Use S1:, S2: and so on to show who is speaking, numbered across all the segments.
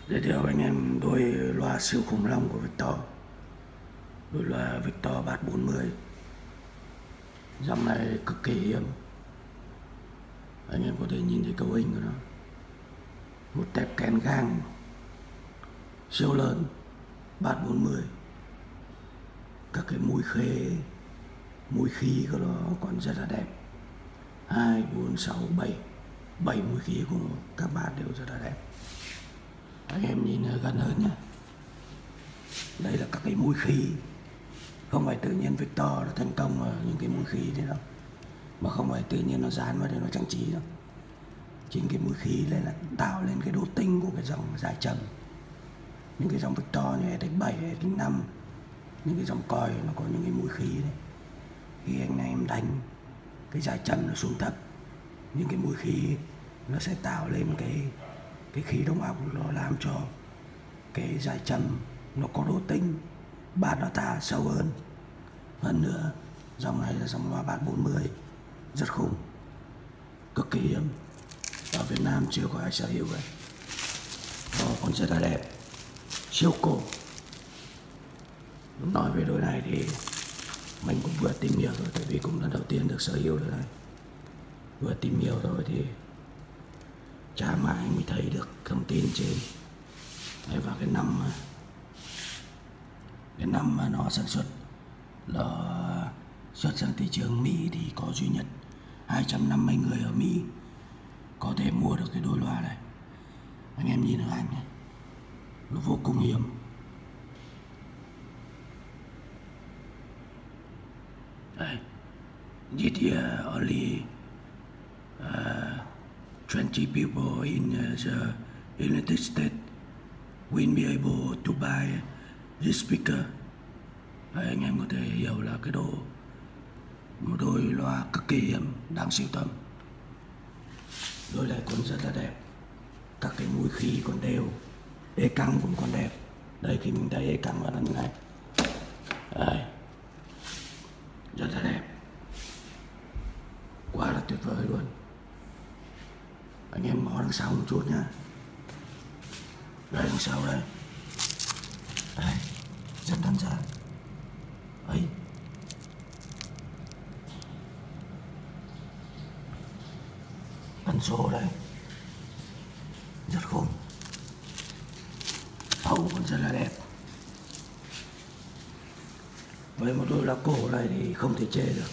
S1: Giới thiệu anh em đôi loa siêu khủng long của Victor. Đôi loa Victor Bass 40. Dòng này cực kỳ hiếm. Anh em có thể nhìn thấy cấu hình của nó. Một tép kén gang siêu lớn, Bass 40. Các cái mũi khí của nó còn rất là đẹp. 2, 4, 6, 7 mũi khí của các bass đều rất là đẹp. Anh em nhìn gần hơn nhé. Đây là các cái mũi khí. Không phải tự nhiên Victor nó thành công ở những cái mũi khí thế đâu, mà không phải tự nhiên nó dán vào để nó trang trí đâu. Chính cái mũi khí này là tạo lên cái độ tinh của cái dòng dài trầm. Những cái dòng Victor như SX7, SX5, những cái dòng còi nó có những cái mũi khí đấy. Khi anh em đánh cái dài trầm nó xuống thấp, những cái mũi khí nó sẽ tạo lên cái khí động ọc, nó làm cho cái dài trầm nó có độ tinh, bass nó thả sâu hơn. Hơn nữa, dòng này là dòng loa Bass 40 rất khủng, cực kỳ hiếm. Ở Việt Nam chưa có ai sở hữu vậy. Nó còn rất là đẹp, siêu cổ. Nói về đôi này thì mình cũng vừa tìm hiểu rồi, tại vì cũng lần đầu tiên được sở hữu đôi này. Vừa tìm hiểu rồi thì chả mãi mới thấy được thông tin trên. Đấy, và cái năm mà nó sản xuất, nó xuất sang thị trường Mỹ thì có duy nhất 250 người ở Mỹ có thể mua được cái đôi loa này. Anh em nhìn được ảnh này, nó vô cùng hiếm. Đây, this year only 20 people in the United States will be able to buy this speaker. Đấy, anh em có thể hiểu là một đôi loa cực kỳ hiếm, đáng sưu tầm. Đôi này còn rất là đẹp, các cái mũi khí còn đều, ê căng cũng còn đẹp. Đây, khi mình thấy ê căng vào lần này, đây, rất là đẹp, quá là tuyệt vời luôn. Anh em ngó đằng sau một chút nhá. Đây, đằng sau đây, đây, rất đơn giản. Ấy, ấn số đây, rất khủng. Ấu còn rất là đẹp. Với một đôi loa cổ này thì không thể chê được.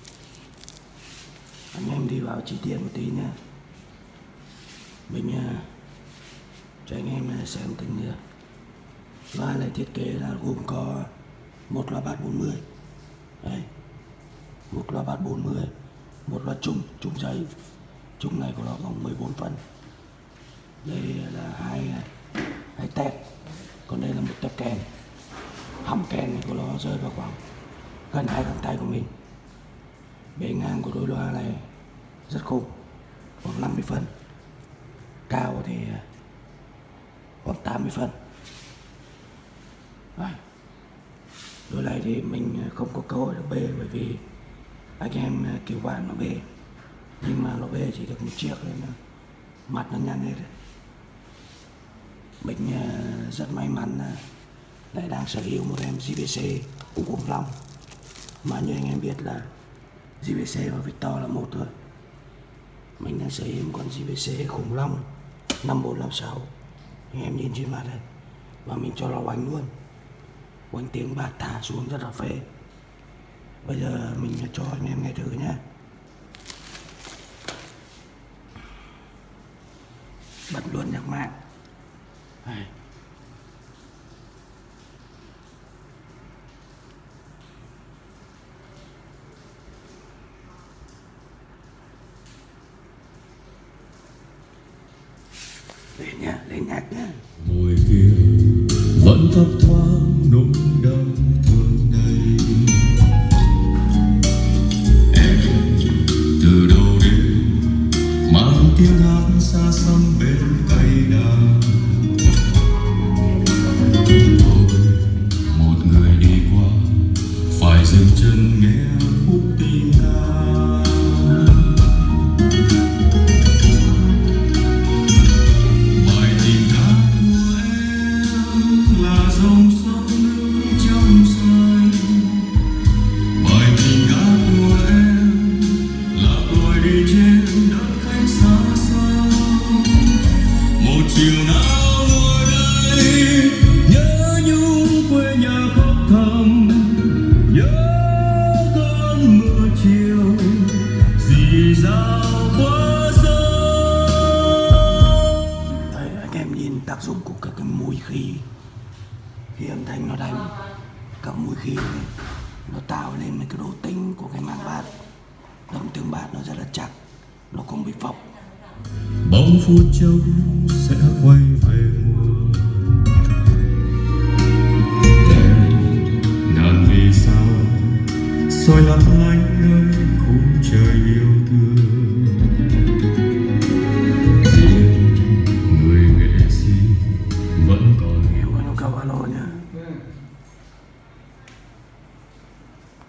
S1: Anh em đi vào chi tiết một tí nhé. Mình cho anh em xem từng nữa. Loa này thiết kế là gồm có một loa Bass 40. Đấy, một loa Bass 40, một loa chung giấy. Chung này của nó gồm 14 phần. Đây là hai tép, còn đây là một tép kèn. Họng kèn này của nó rơi vào khoảng gần 2 bàn tay của mình. Bề ngang của đôi loa này rất khủng, khoảng 50 phân. Cao thì khoảng 80 phân. Đấy. Đôi này thì mình không có cơ hội được bê, bởi vì anh em cứu bạn nó bê, nhưng mà nó bê chỉ được một chiếc nên mặt nó nhăn hết. Mình rất may mắn lại đang sở hữu một em JVC cũng khủng long. Mà như anh em biết là JVC và Victor là một thôi. Mình đang sở hữu một con JVC khủng long 5456. Anh em nhìn trên mặt đây. Và mình cho nó oánh luôn, oánh tiếng bass thả xuống rất là phê. Bây giờ mình cho anh em nghe thử nhé. Bật luôn nhạc mạng. Đây. Lên nhạc nhá.
S2: Mùi kia vẫn thấp thoáng nỗi đau thương đây. Em từ đâu đến mang tiếng hát xa xăm bên cây đàn. Tôi một người đi qua phải dừng chân nghe khúc tình ca. Bài tình ca của chiều nào ngồi đây nhớ nhung quê nhà khóc thầm, nhớ cơn mưa chiều rì rào qua sông.
S1: Đấy, anh em nhìn tác dụng của các cái mũi khí khi âm thanh nó đánh, các mũi khí này, nó tạo lên một cái độ tĩnh của cái màng bát, đâm tương bát nó rất là chắc, nó không bị phập.
S2: Bóng phút chốc sẽ quay